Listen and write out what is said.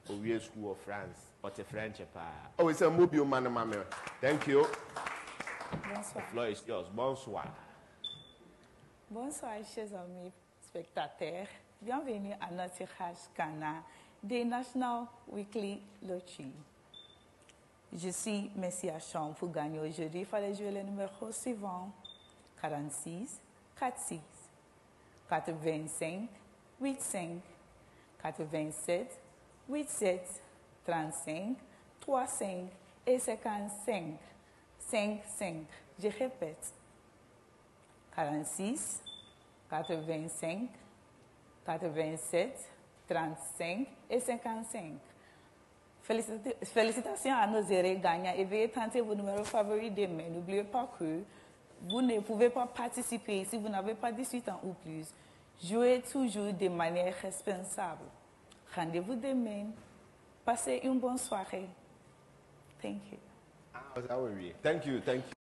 Owie School of France, or the French. Oh, it's a mobile man, mamma. Thank you. Bonsoir. The floor is yours. Bonsoir. Bonsoir, chers amis spectateurs. Bienvenue à notre tirage Ghana des National Weekly Lottery. Je suis Messi Achon pour gagner aujourd'hui. Il fallait jouer le numéro suivant 46, 46, 85, 85, 87, 87, 35, 35 et 55, 55. Je répète. 46, 85, 87, 35 et 55. Félicitations à nos erreurs gagnants et veuillez tenter vos numéros favoris demain. N'oubliez pas que vous ne pouvez pas participer si vous n'avez pas 18 ans ou plus. Jouez toujours de manière responsable. Rendez-vous demain. Passez une bonne soirée. Thank you. Thank you.